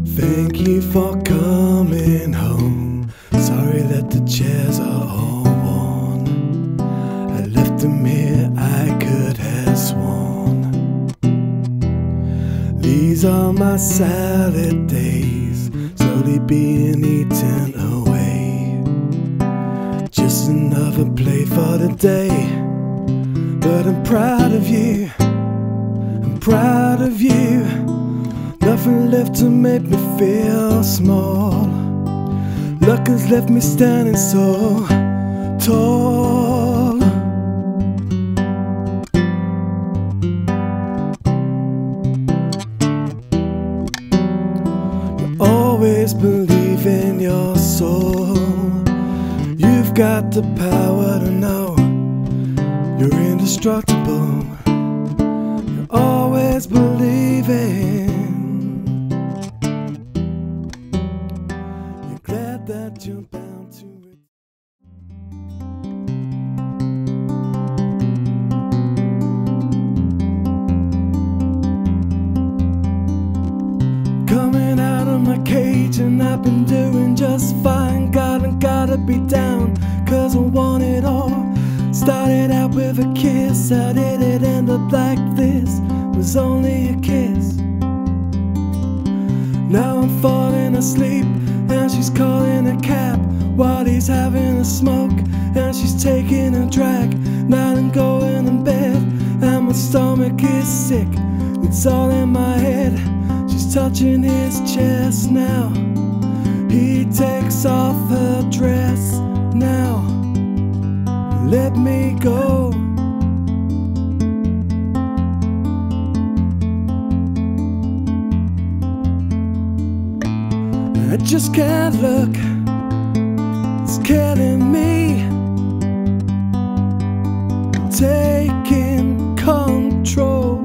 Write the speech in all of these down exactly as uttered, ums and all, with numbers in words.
Thank you for coming home. Sorry that the chairs are all worn. I left them here, I could have sworn. These are my salad days, slowly being eaten away. Just another play for the day. But I'm proud of you, I'm proud of you. Nothing left to make me feel small. Luck has left me standing so tall. You always believe in your soul. You've got the power to know you're indestructible. You always believe in. That you're bound to it. Coming out of my cage and I've been doing just fine. God, I gotta be down, cause I want it all. Started out with a kiss, how did it end up like this? Was only a kiss. Now I'm falling asleep and she's calling a cab while he's having a smoke and she's taking a drag. Now I'm going to bed and my stomach is sick. It's all in my head. She's touching his chest now. He takes off her dress now. Let me go. I just can't look, it's killing me. Taking control.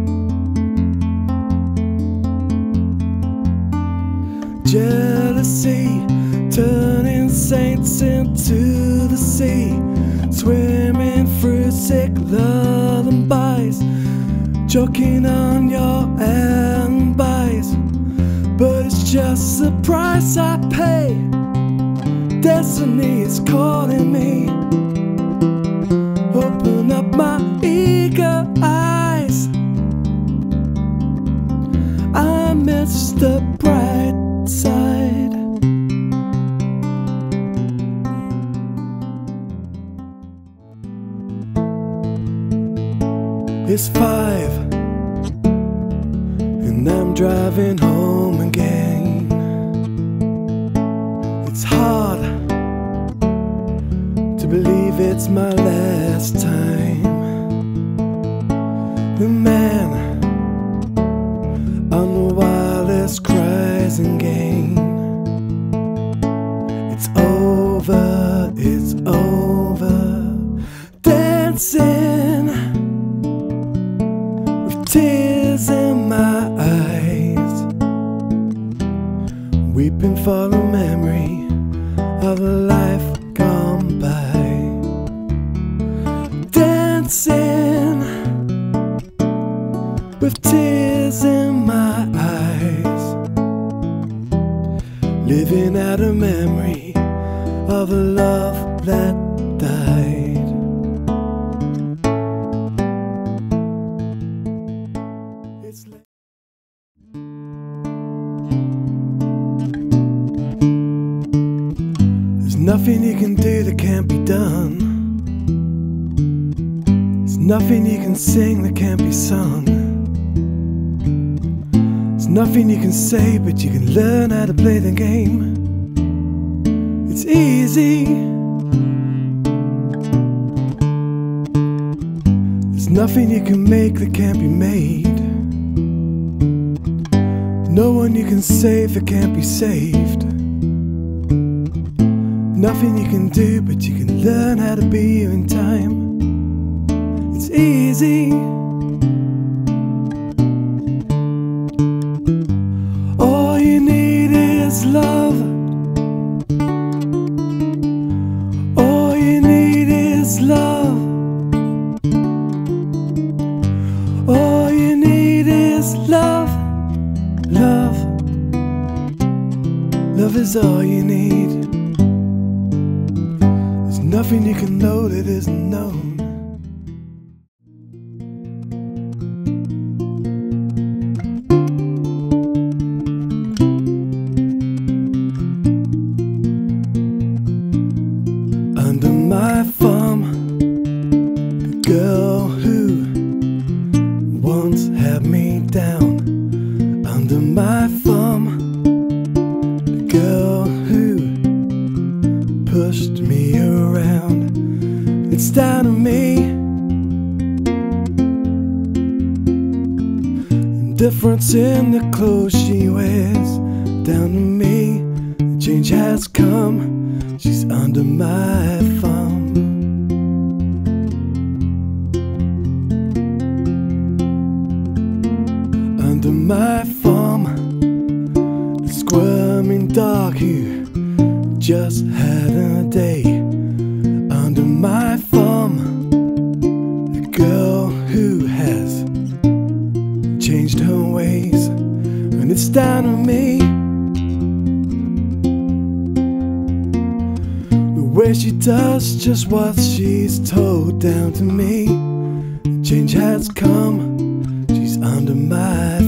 Jealousy, turning saints into the sea. Swimming through sick lullabies, choking on your alibis. But it's just the price I pay. Destiny is calling me. Open up my eager eyes. I miss the bright side. It's five and I'm driving home again. It's hard to believe it's my last time. The man on the wireless cries again. It's over, it's over. Dancing with tears in my eyes, weeping for the memory of a life gone by. Dancing with tears in my eyes, living out a memory of a love that died. It's like there's nothing you can do that can't be done. There's nothing you can sing that can't be sung. There's nothing you can say, but you can learn how to play the game. It's easy. There's nothing you can make that can't be made. No one you can save that can't be saved. Nothing you can do, but you can learn how to be you in time. It's easy. All you need is love. All you need is love. All you need is love. Love. love is all you need. There's nothing you can know that isn't known. Under my thumb, the girl who once had me down. Under my thumb, the girl who pushed me around. It's down to me. Difference in the clothes she wears. Down to me, the change has come. She's under my thumb. Under my thumb, the squirming dog who just had a day. Under my thumb, the girl who has changed her ways. And it's down to me. The way she does just what she's told. Down to me, the change has come. She's under my